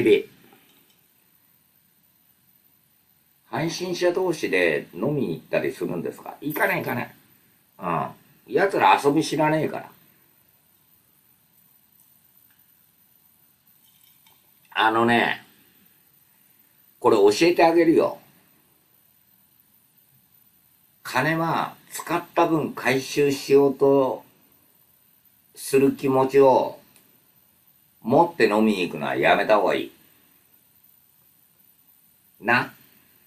で、配信者同士で飲みに行ったりするんですか？行かない行かない。うん。奴ら遊び知らねえから。あのね、これ教えてあげるよ。金は使った分回収しようとする気持ちを持って飲みに行くのはやめた方がいい。な。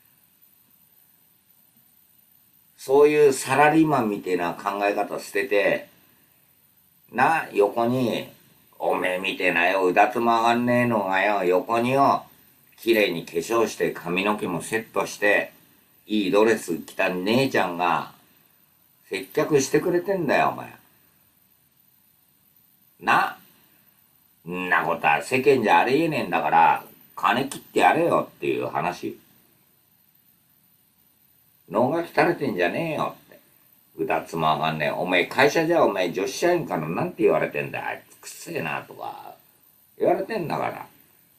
そういうサラリーマンみたいな考え方捨てて、な、横に、おめえみてえなよ、うだつも上がんねえのがよ、横によ、綺麗に化粧して髪の毛もセットして、いいドレス着た姉ちゃんが、接客してくれてんだよ、お前。な、んなことは世間じゃありえねえんだから、金切ってやれよっていう話。脳が汚れてんじゃねえよって。うだつも上がんねえ。お前会社じゃお前女子社員からなんて言われてんだ。あいつくっせえなとか言われてんだから。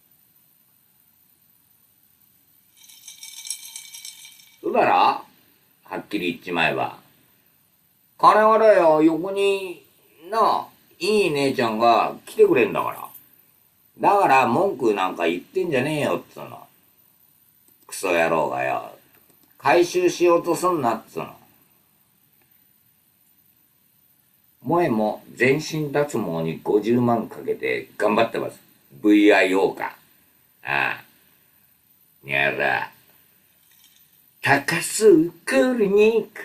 そうだろ、はっきり言っちまえば。金はだよ、横に、いい姉ちゃんが来てくれんだから。だから文句なんか言ってんじゃねえよっつうの。クソ野郎がよ。回収しようとすんなっつうの。前も全身脱毛に50万かけて頑張ってます。VIO か。ああ。にゃら。高須クリニック。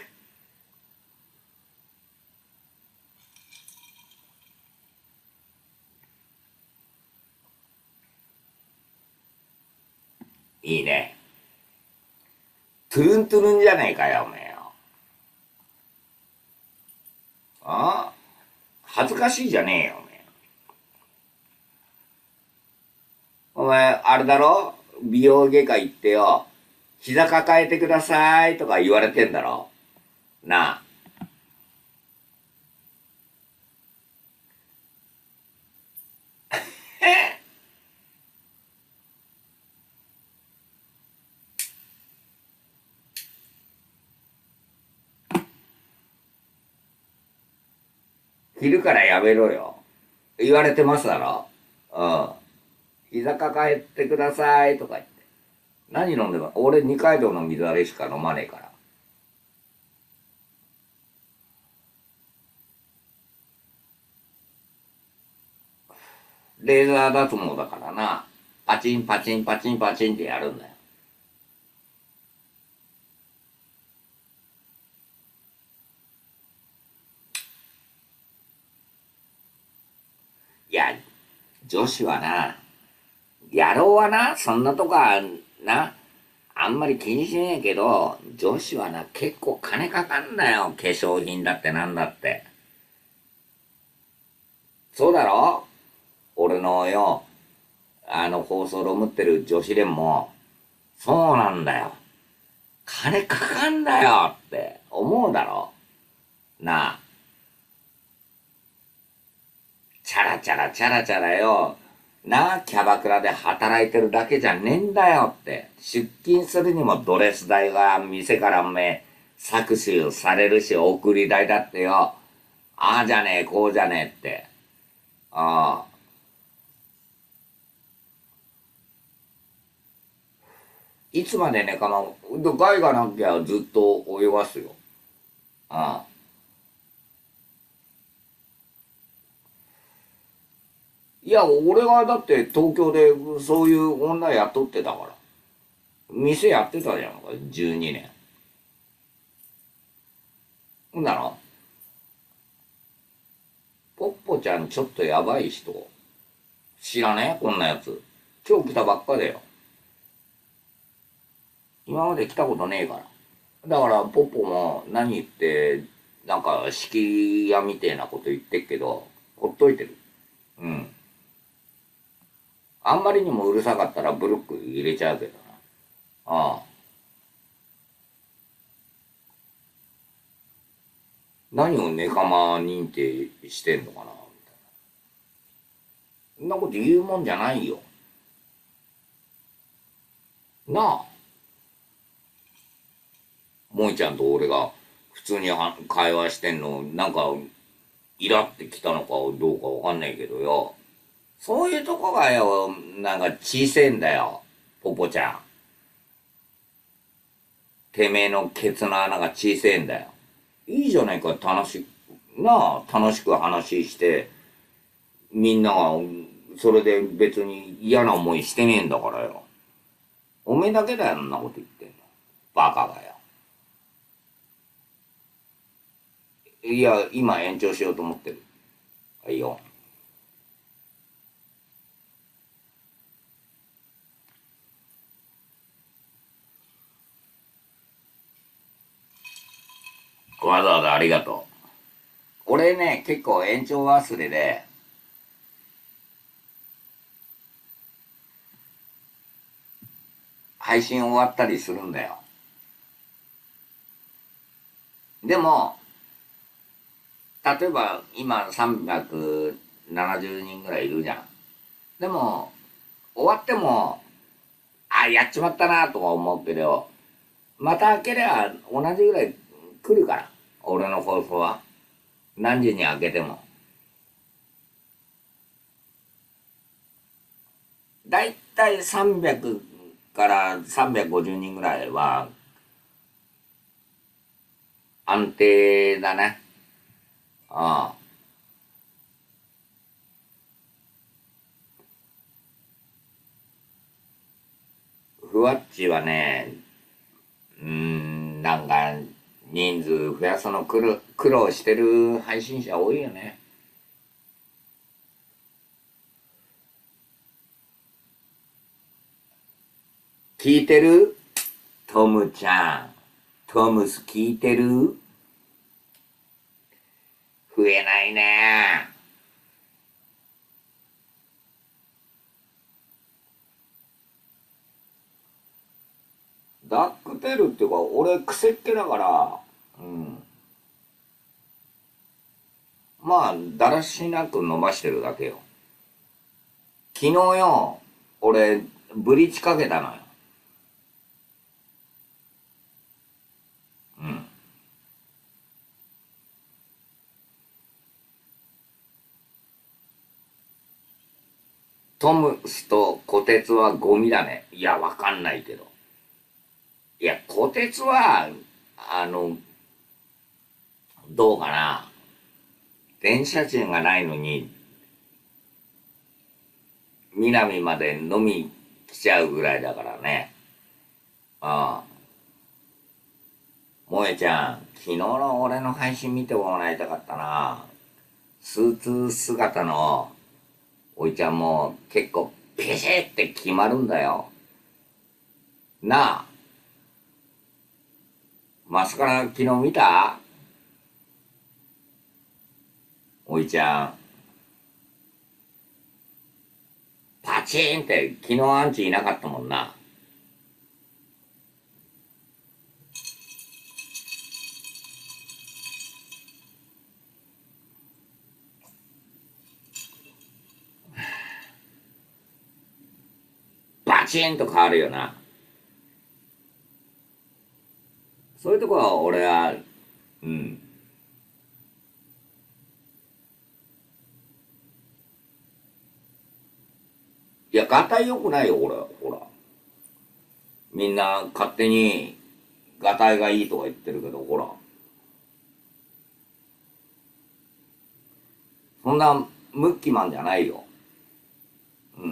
いいね。トゥルントゥルンじゃねえかよ、おめえよ。ああ、恥ずかしいじゃねえよ、おめえ。お前、あれだろ、美容外科行ってよ、膝抱えてくださいとか言われてんだろ。なあ。昼からやめろよ。言われてますだろ。うん。膝抱えてくださいとか言って。何飲んでも、俺二階堂の水あれしか飲まねえから。レーザー脱毛だからな。パチンパチンパチンパチンってやるんだよ。いや、女子はな、野郎はな、そんなとこはな、あんまり気にしねえけど、女子はな、結構金かかんだよ。化粧品だってなんだって。そうだろ、俺のよ、放送ロムってる女子連も、そうなんだよ。金かかんだよって思うだろ。なあ、チャラチャラチャラチャラよ。なあ、キャバクラで働いてるだけじゃねえんだよって。出勤するにもドレス代が店から搾取されるし、送り代だってよ。ああじゃねえ、こうじゃねえって。ああ。いつまでねかま、害がなきゃずっと泳がすよ。ああ。いや、俺がだって東京でそういう女雇ってたから。店やってたじゃんか、12年。ほんなら、ポッポちゃんちょっとやばい人。知らねえこんなやつ。今日来たばっかだよ。今まで来たことねえから。だから、ポッポも何言って、なんか、敷屋みてえなこと言ってっけど、ほっといてる。うん。あんまりにもうるさかったらブロック入れちゃうけどな。ああ。何をネカマ認定してんのかなみたいな。そんなこと言うもんじゃないよ。 なあ、萌ちゃんと俺が普通に会話してんの、なんか、イラってきたのかどうかわかんないけどよ。そういうとこがよ、なんか小せえんだよ。ポポちゃん。てめえのケツの穴が小せえんだよ。いいじゃないか、楽しく話して、みんなが、それで別に嫌な思いしてねえんだからよ。おめえだけだよ、そんなこと言ってんの。バカがよ。いや、今延長しようと思ってる。はいよ。わざわざありがとう。俺ね、結構延長忘れで、配信終わったりするんだよ。でも、例えば今370人ぐらいいるじゃん。でも、終わっても、あ、やっちまったなとは思うけど、また開けりゃ同じぐらい来るから。俺の放送は。何時に開けても。だいたい300から350人ぐらいは安定だね。ああ。ふわっちはね、なんか人数増やすの苦労してる配信者多いよね。聞いてる？トムちゃん。トムス聞いてる？増えないね。ダックテールっていうか、俺癖っ気だから、うん。まあ、だらしなく伸ばしてるだけよ。昨日よ、俺、ブリーチかけたのよ。うん。トムスとコテツはゴミだね。いや、わかんないけど。いや、コテツは、あの、どうかな。電車賃がないのに、南まで飲み来ちゃうぐらいだからね。ああ。萌えちゃん、昨日の俺の配信見てもらいたかったな。スーツ姿のおいちゃんも結構ピシッって決まるんだよ。なあ、マスカラ昨日見た？おいちゃん。パチーンって昨日アンチいなかったもんな。バチンと変わるよな。そういうとこは俺は、うん。いや、ガタイ良くないよ、俺。ほら。みんな勝手にガタイがいいとか言ってるけど、ほら。そんなムッキマンじゃないよ。うん。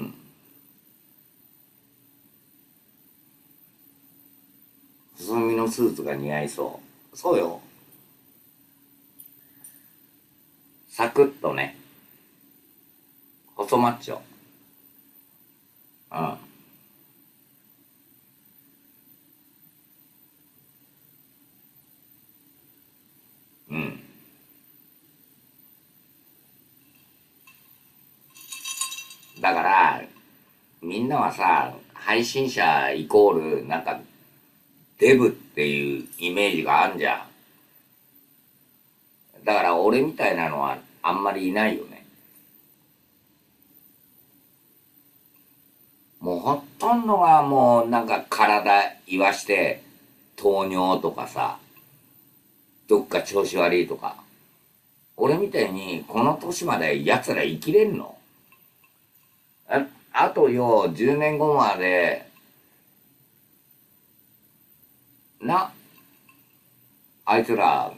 細身のスーツが似合いそう。そうよ。サクッとね。細マッチョ。うん。うん。だから、みんなはさ、配信者イコール、なんか、デブっていうイメージがあんじゃん。だから俺みたいなのはあんまりいないよね。 もうほとんどがもうなんか体言わして、糖尿とかさ、どっか調子悪いとか。俺みたいにこの年まで奴ら生きれんの？あとよ、10年後まで、な、あいつら、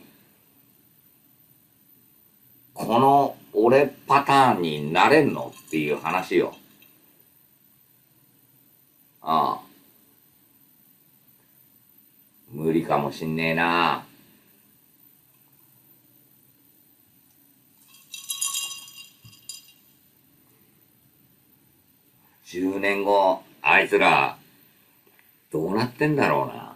この俺パターンになれんのっていう話よ。ああ、無理かもしんねえな。10年後、あいつら、どうなってんだろうな。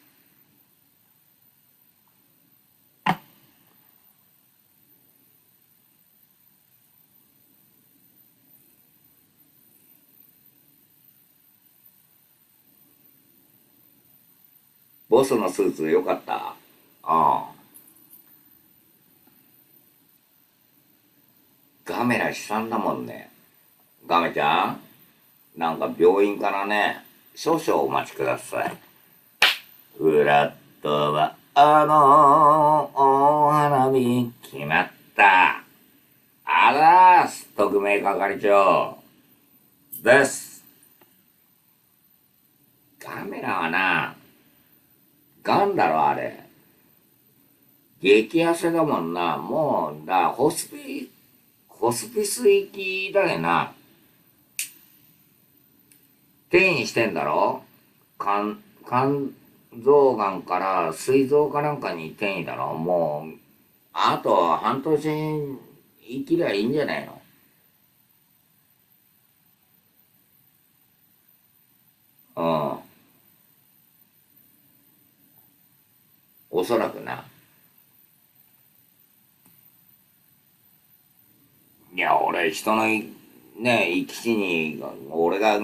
ボスのスーツ良かった。ああ。ガメラ悲惨だもんね。ガメちゃん、なんか病院からね、少々お待ちください。フラットは、お花見決まった。あらーす、特命係長。です。カメラはな、ガンだろ、あれ。激痩せだもんな。もう、ホスピス行きだよな。転移してんだろ？肝臓がんから膵臓かなんかに転移だろ？もう、あと半年生きりゃいいんじゃないの？うん。おそらくな。いや、俺、人のね、生き死に、俺が、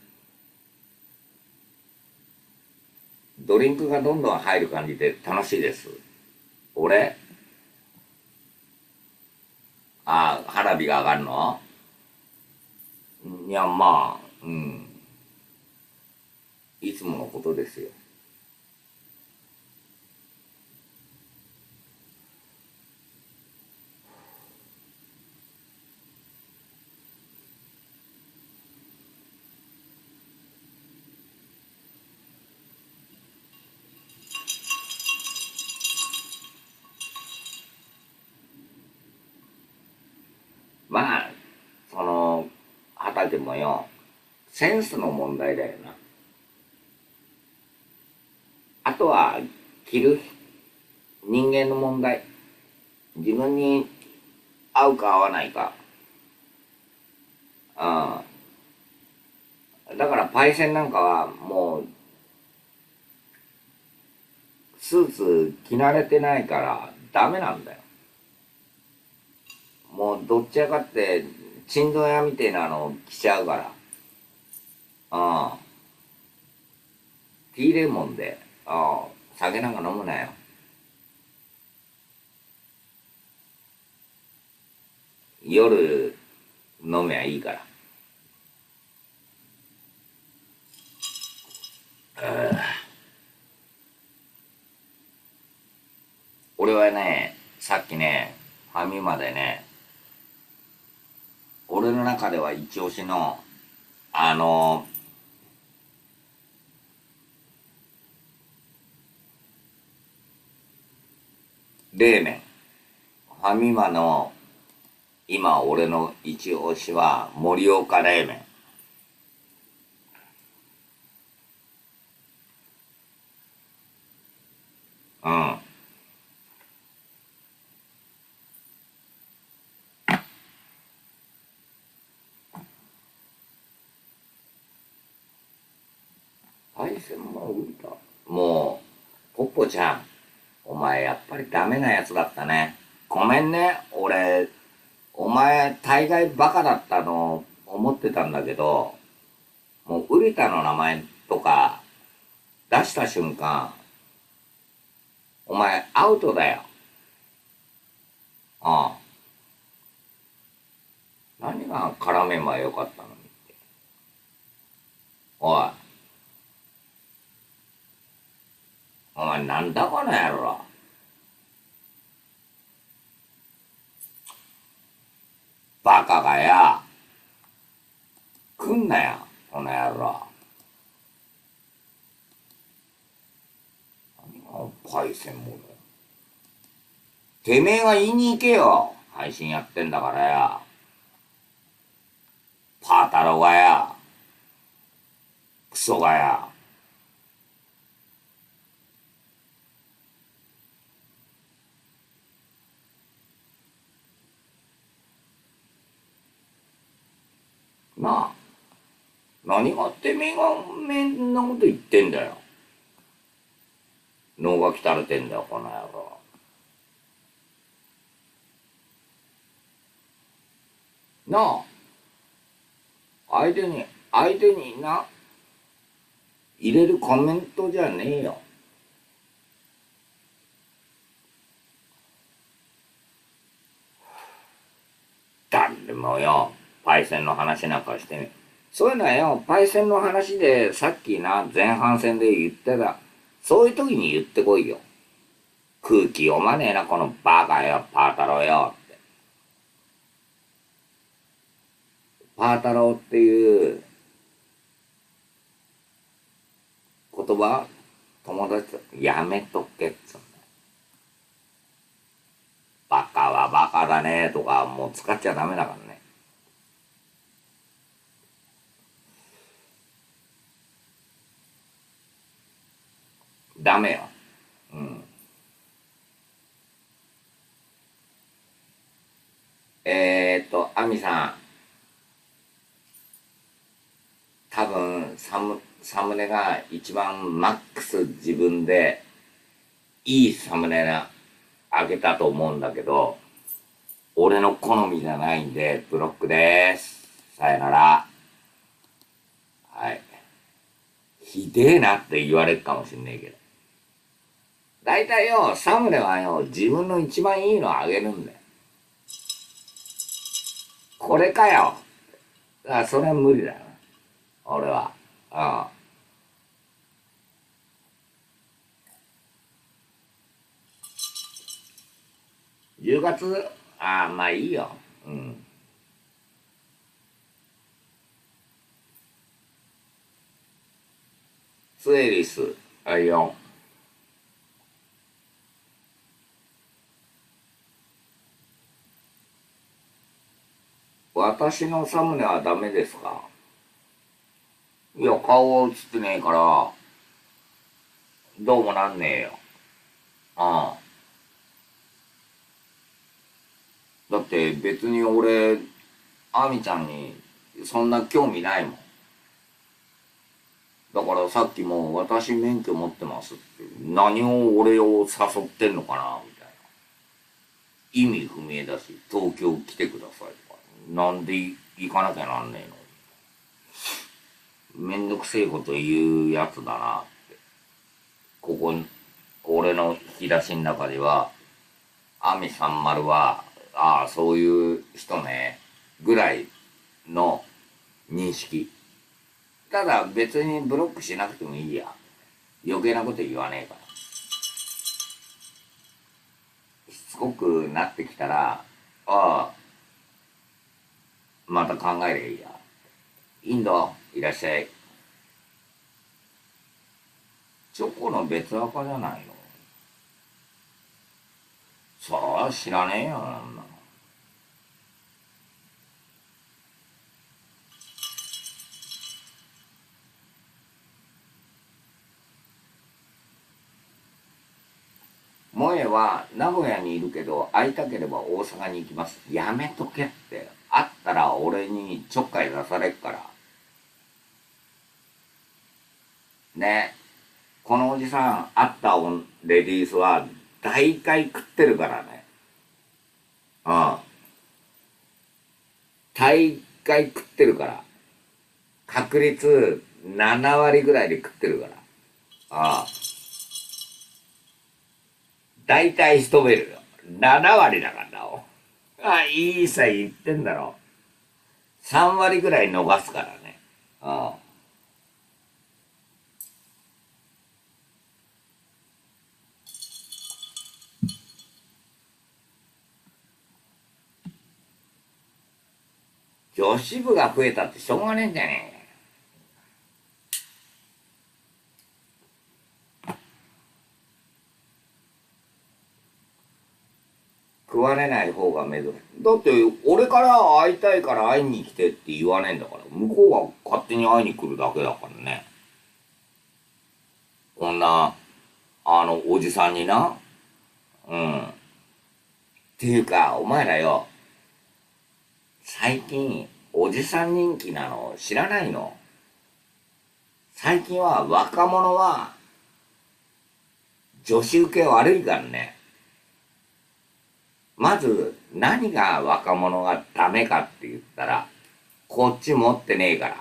ドリンクがどんどん入る感じで楽しいです。俺、花火が上がるの？いや、まあ、うん。いつものことですよ。まあ、その、畑もよ、センスの問題だよな。あとは、着る人間の問題。自分に合うか合わないか。うん。だからパイセンなんかはもうスーツ着慣れてないからダメなんだよ。もうどっちやかってチンドン屋みたいなの着ちゃうから。うん。ティーレモンで、酒なんか飲むなよ。夜飲めばいいから。俺はね、さっきね、ファミマでね、俺の中では一押しの、あの、冷麺。ファミマの今俺の一押しは盛岡冷麺。うん。配線も浮いた。もう、ポッポちゃん、お前やっぱりダメなやつだったね。ごめんね、俺、お前大概バカだったの思ってたんだけど、もうウリタの名前とか出した瞬間、お前アウトだよ。うん。何が絡めばよかったのに。 おい、お前なんだこの野郎。バカがや。来んなよ、この野郎。パイセンもだよ。てめえが言いに行けよ。配信やってんだからや。パータローがや。クソがや。なあ。何がてめえがめんなこと言ってんだよ。脳が汚れてんだよ、この野郎。なあ。相手にな、入れるコメントじゃねえよ。誰でもよ、パイセンの話なんかしてね。そういうのはよ、パイセンの話でさっきな、前半戦で言ってた。そういう時に言ってこいよ。空気読まねえな、このバカよ、パー太郎よ。って。パー太郎っていう言葉、友達とやめとけっつうんだ。バカはバカだねとかもう使っちゃダメだからね。ダメよ。うん。アミさん、多分サムネが一番マックス自分でいいサムネがあげたと思うんだけど、俺の好みじゃないんでブロックです。さよなら。はい。ひでえなって言われるかもしんねえけど。だいたいよ、サムネはよ、自分の一番いいのあげるんだよ。これかよ。それは無理だよ。俺は。うん。10月、まあいいよ。うん。スエリス、あいよ。私のサムネはダメですか？いや、顔は映ってねえから、どうもなんねえよ。ああ。だって別に俺、アミちゃんにそんな興味ないもん。だからさっきも私免許持ってますって、何を俺を誘ってんのかなみたいな。意味不明だし、東京来てくださいとか。なんで行かなきゃなんねえの？めんどくせえこと言うやつだなって。ここ、俺の引き出しの中では、アミさんまるは、ああ、そういう人ね、ぐらいの認識。ただ別にブロックしなくてもいいや。余計なこと言わねえから。しつこくなってきたら、ああ、また考えりゃいいや。インド、いらっしゃい。チョコの別赤じゃないの？そら知らねえよ、なんなの。萌えは名古屋にいるけど会いたければ大阪に行きます。やめとけって。会ったら俺にちょっかい出されっから。ね。このおじさん、会ったレディースは大概食ってるからね。うん。大概食ってるから。確率7割ぐらいで食ってるから。ああ。大体しとめるよ。7割だからな。いいさ言ってんだろ。3割ぐらい逃すからね。ああ。 女子部が増えたってしょうがねえんじゃねえか。食われない方が珍しい。だって、俺から会いたいから会いに来てって言わねえんだから、向こうが勝手に会いに来るだけだからね。こんな、おじさんにな。うん。っていうか、お前らよ、最近、おじさん人気なの知らないの？最近は若者は、女子受け悪いからね。まず、何が若者がダメかって言ったら、こっち持ってねえから。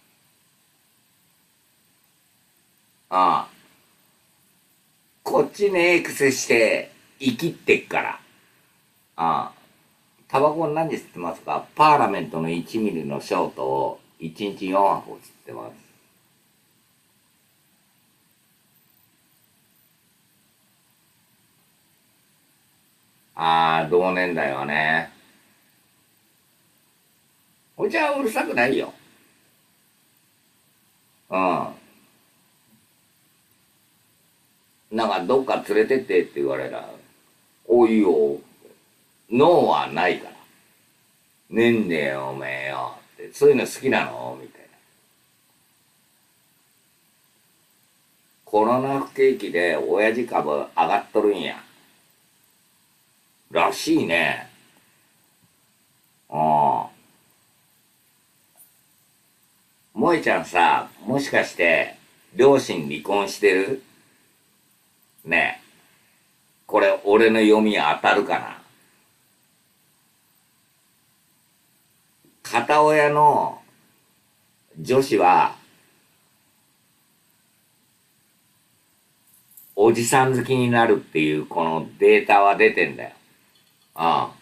ああ。こっちねえ癖して生きってっから。ああ。タバコ何吸ってますか？パーラメントの1ミリのショートを1日4箱吸ってます。ああ、同年代はね。お茶はうるさくないよ。うん。なんかどっか連れてってって言われたら、おいよ、ノーはないから。ねんねよ、おめえよ。って、そういうの好きなのみたいな。コロナ不景気で親父株上がっとるんや。らしいね。ああ。萌ちゃんさ、もしかして、両親離婚してる？ねえ。これ、俺の読み当たるかな？片親の女子は、おじさん好きになるっていうこのデータは出てんだよ。ああ。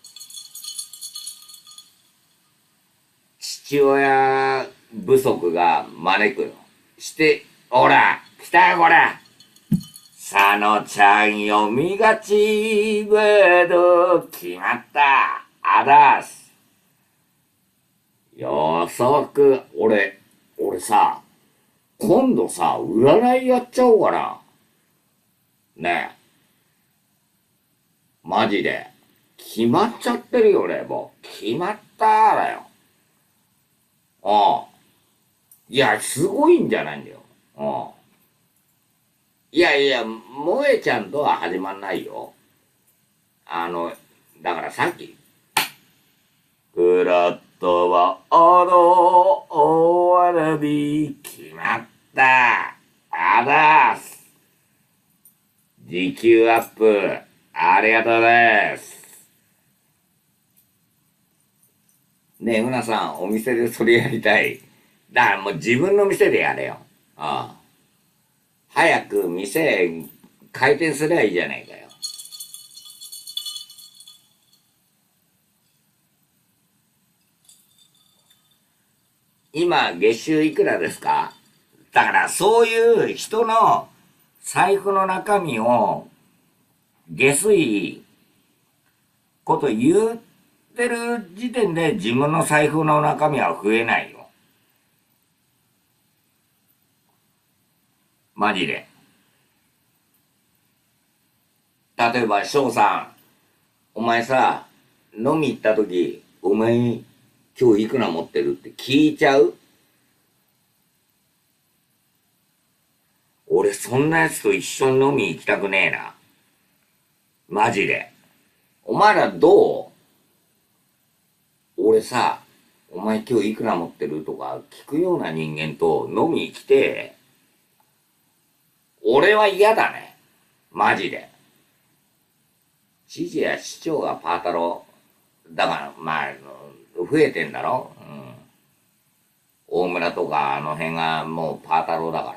父親不足が招くよ。して、ほら、来たよこれ。佐野ちゃん読みがち、ブド決まった。あだす。よそく、俺さ、今度さ、占いやっちゃおうかな。ねえ、マジで。決まっちゃってるよね、もう。決まっただよ。ああ。いや、すごいんじゃないんだよ。ああ。いやいや、萌えちゃんとは始まんないよ。あの、だからさっき、フラットは終わらび決まった。あだーす。時給アップ、ありがとうです。ねえ、うなさん、お店でそれやりたい。だからもう自分の店でやれよ。ああ。早く店開店すりゃいいじゃないかよ。今、月収いくらですか？だからそういう人の財布の中身を下水こと言ってる時点で自分の財布の中身は増えないよ。マジで。例えば翔さん、お前さ、飲み行った時、お前今日いくら持ってるって聞いちゃう？俺そんな奴と一緒に飲み行きたくねえな。マジで。お前らどう？俺さ、お前今日いくら持ってるとか聞くような人間と飲み来て、俺は嫌だね。マジで。知事や市長がパータロー。だから、まあ、増えてんだろ？うん。大村とかあの辺がもうパータローだから。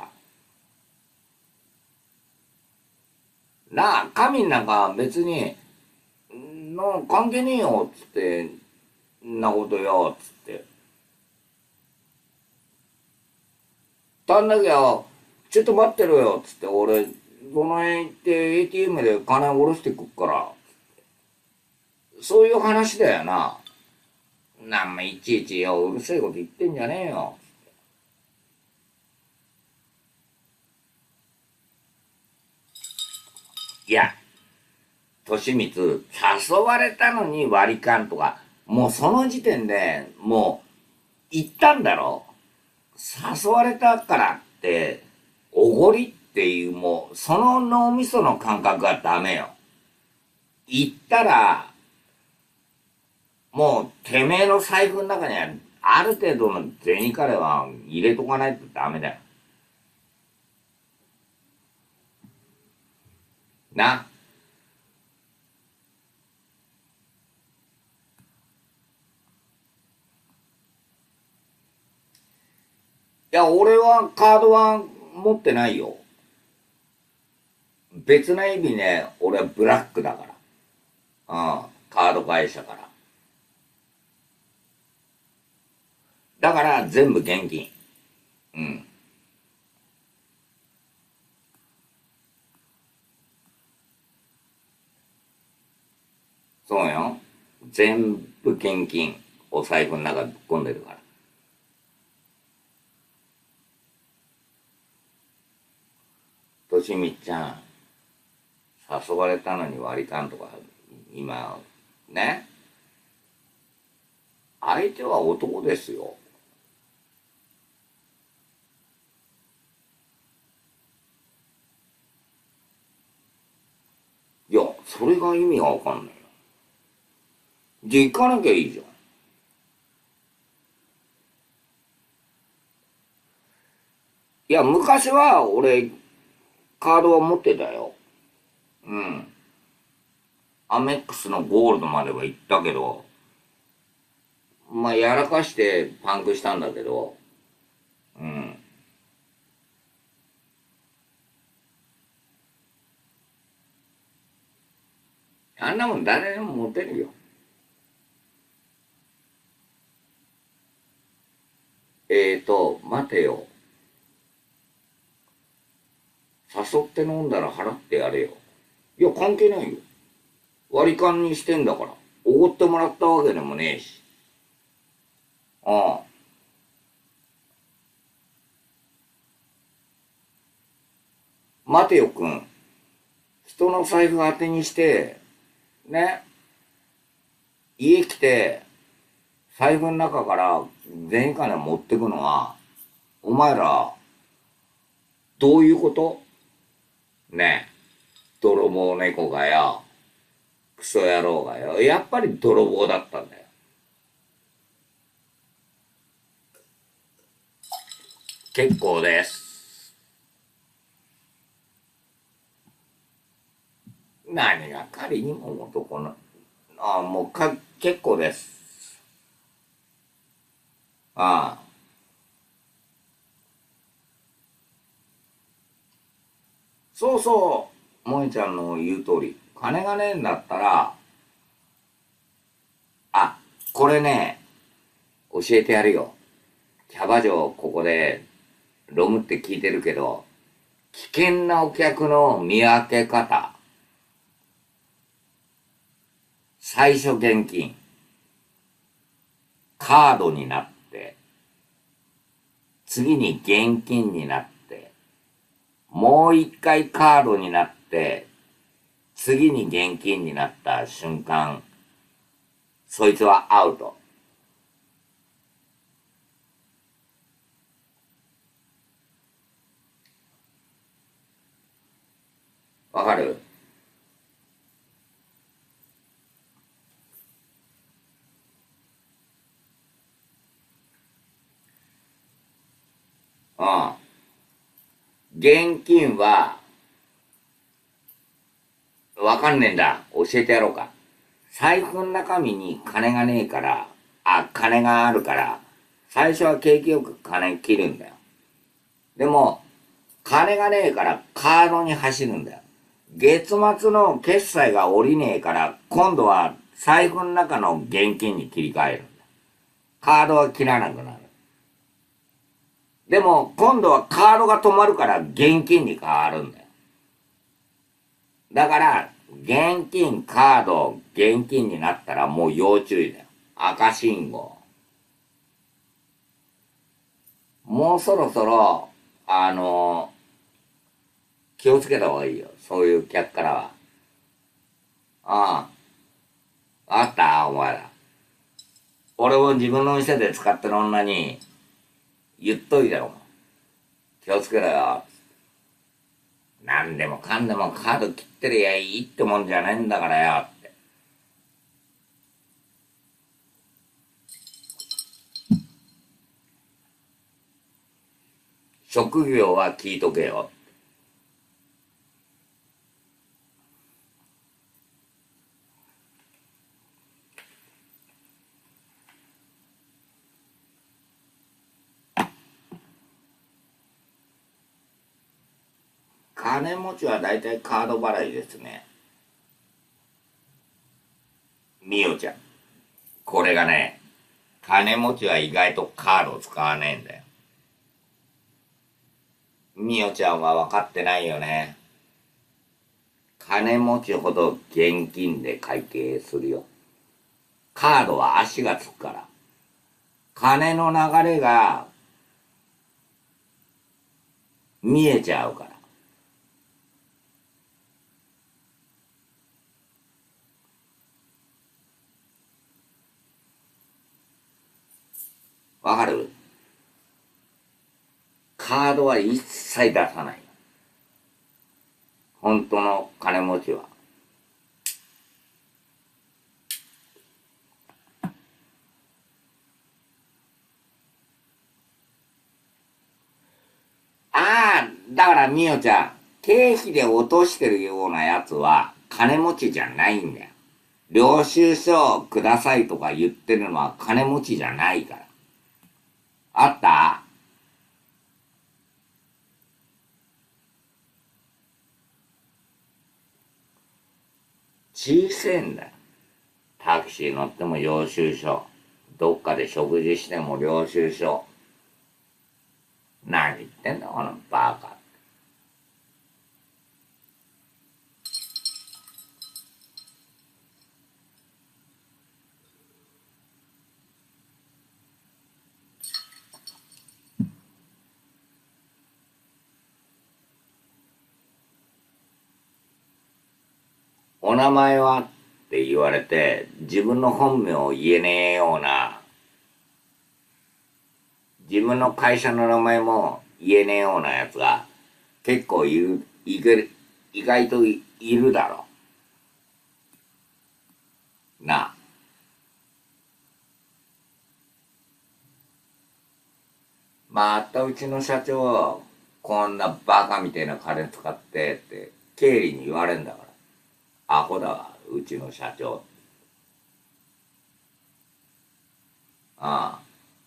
なあ、神なんか別に、関係ねえよ、つって、んなことよ、つって。足んなきゃ、ちょっと待ってろよ、つって、俺、その辺行って ATM で金下ろしてくっから。そういう話だよな。 なんもいちいちよ、うるせえこと言ってんじゃねえよ。いや、利光、誘われたのに割り勘とか、もうその時点でもう言ったんだろ。誘われたからって、おごりっていうもう、その脳みその感覚がダメよ。言ったら、もうてめえの財布の中にはある程度の銭金は入れとかないとダメだよ。な。いや、俺はカードは持ってないよ。別な意味ね、俺はブラックだから。うん。カード会社から。だから全部現金。うん。そうよ。全部現金。お財布の中ぶっ込んでるから。としみちゃん、誘われたのに割り勘とか、今、ね。相手は男ですよ。いや、それが意味がわかんないよ。じゃあ行かなきゃいいじゃん。いや、昔は俺、カードは持ってたよ。うん。アメックスのゴールドまでは行ったけど、まあ、やらかしてパンクしたんだけど、うん。あんなもん誰でも持てるよ。待てよ。誘って飲んだら払ってやれよ。いや、関係ないよ。割り勘にしてんだから。おごってもらったわけでもねえし。ああ。待てよくん。人の財布当てにして、ね、家来て、財布の中から銭金持ってくのは、お前ら、どういうこと？ねえ、泥棒猫がよ、クソ野郎がよ、やっぱり泥棒だったんだよ。結構です。何が仮にも男の、ああ、もう結構です。ああ、そうそう、萌ちゃんの言う通り、金がねえんだったら、あ、これね、教えてやるよ。キャバ嬢ここで、ロムって聞いてるけど、危険なお客の見分け方。最初現金。カードになって、次に現金になって、もう一回カードになって、次に現金になった瞬間、そいつはアウト。わかる？うん。現金は、わかんねえんだ。教えてやろうか。財布の中身に金がねえから、金があるから、最初は景気よく金切るんだよ。でも、金がねえからカードに走るんだよ。月末の決済が降りねえから、今度は財布の中の現金に切り替えるんだ。カードは切らなくなる。でも、今度はカードが止まるから現金に変わるんだよ。だから、現金、カード、現金になったらもう要注意だよ。 赤信号。もうそろそろ、気をつけた方がいいよ。そういう客からは。ああ、あったお前ら。俺も自分の店で使ってる女に言っといたよ。気をつけろよ。何でもかんでもカード切ってりゃいいってもんじゃねえんだからよ。って。職業は聞いとけよ。金持ちは大体カード払いですね。みおちゃん。これがね、金持ちは意外とカード使わねえんだよ。みおちゃんは分かってないよね。金持ちほど現金で会計するよ。カードは足がつくから。金の流れが見えちゃうから。わかる？カードは一切出さない。本当の金持ちは。ああ、だからみおちゃん、経費で落としてるようなやつは金持ちじゃないんだよ。領収書くださいとか言ってるのは金持ちじゃないから。あった？小せえんだよ。タクシー乗っても領収書。どっかで食事しても領収書。何言ってんだこのバカ。お名前はって言われて自分の本名を言えねえような、自分の会社の名前も言えねえようなやつが結構意外といるだろう。なあ。またうちの社長、こんなバカみたいな金使ってって経理に言われんだから。アホだわ、うちの社長。ああ。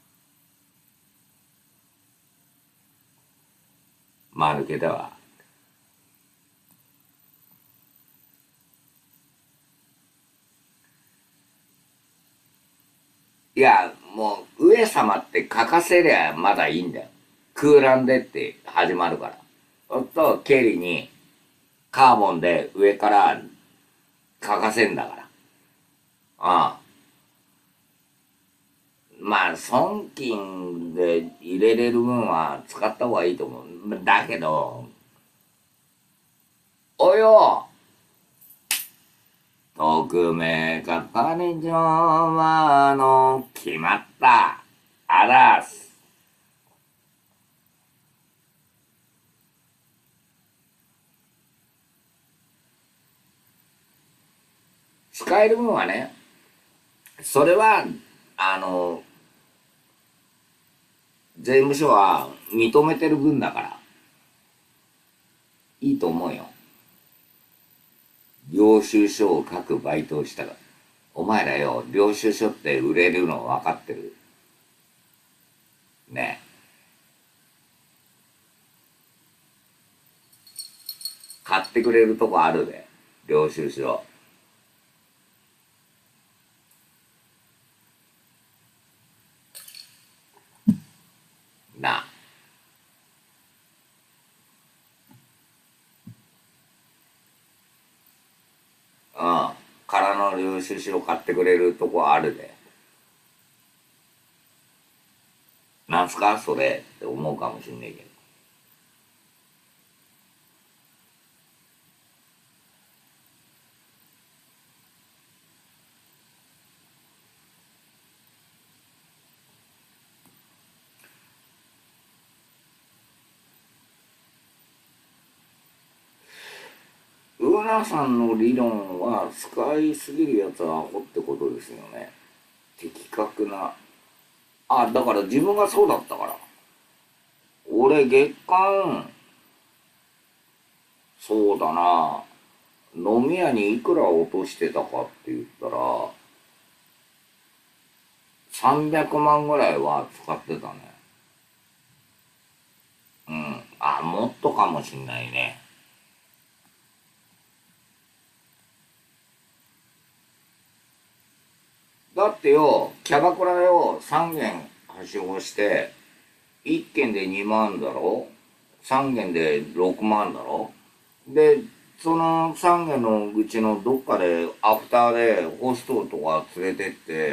間抜けだわ。いや、もう、上様って書かせりゃまだいいんだよ。空欄でって始まるから。そうすると、経理にカーボンで上から書かせんだから。ああ。まあ、損金で入れれる分は使った方がいいと思う。だけど、およ、特命係長は、決まった。あらす。使える分はね、それは、あの、税務署は認めてる分だから、いいと思うよ。領収書を書くバイトをしたら。お前らよ、領収書って売れるの分かってる？ね。買ってくれるとこあるで、領収書。な。うん。空の領収書買ってくれるとこあるで。 なんすかそれって思うかもしんねえけど。ウーナさんの理論は使いすぎるやつはアホってことですよね。的確な。あ、だから自分がそうだったから。俺月間、そうだな、飲み屋にいくら落としてたかって言ったら、300万ぐらいは使ってたね。うん。あ、もっとかもしんないね。だってよ、キャバクラよ、3軒はしごして、1軒で2万だろ？ 3 軒で6万だろ？で、その3軒のうちのどっかでアフターでホストとか連れてって、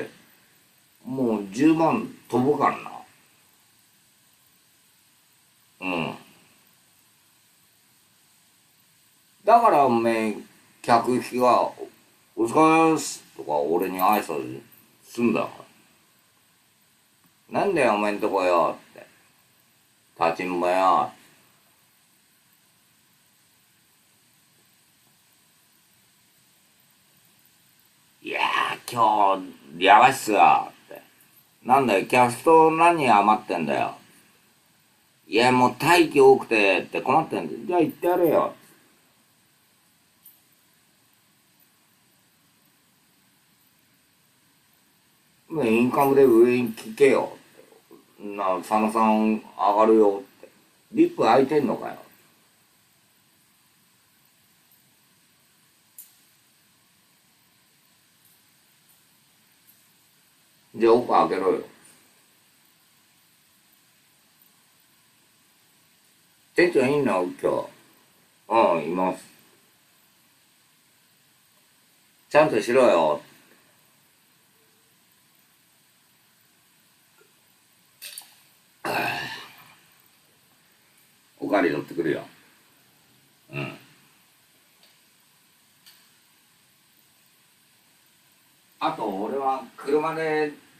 もう10万飛ぶからな。うん。だからおめえ、客引きが、お疲れっすとか俺に挨拶すんだから。なんだよおめえんとこよって。立ちんぼよ。いやー今日、やばいっすよって。なんだよ、キャスト何人余ってんだよ。いやもう待機多くてって困ってんだ。じゃあ行ってやれよ。インカムで上に聞けよ。佐野さん上がるよって。リップ空いてんのかよ。じゃあ奥開けろよ。店長いんの今日。うん、います。ちゃんとしろよ。おかわり取ってくるよ。うん。あと俺は車で